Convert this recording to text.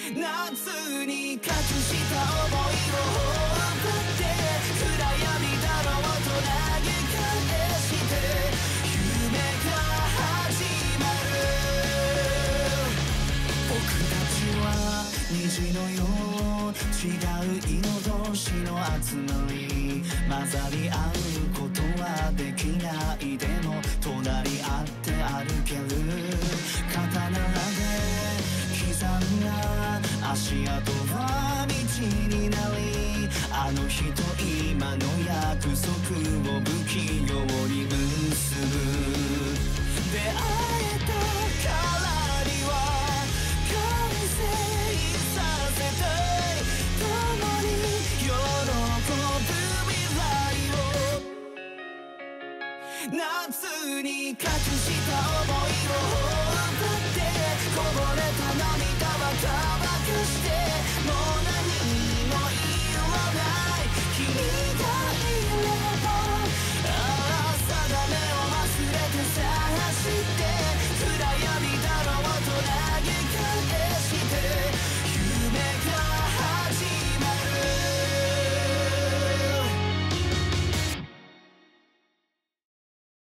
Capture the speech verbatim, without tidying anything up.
夏に隠した想いを頬張って暗闇だろうと投げ返して夢が始まる。僕たちは虹のよう違う色同士の集まり、混ざり合うことはできないでも隣り合って歩ける。刀で刻んだ足跡は道になり、あの日と今の約束を不器用に結ぶ。出会えたからには完成させたい、共に喜ぶ未来を。夏に隠した想いを頬張ってこぼれた涙は変わる。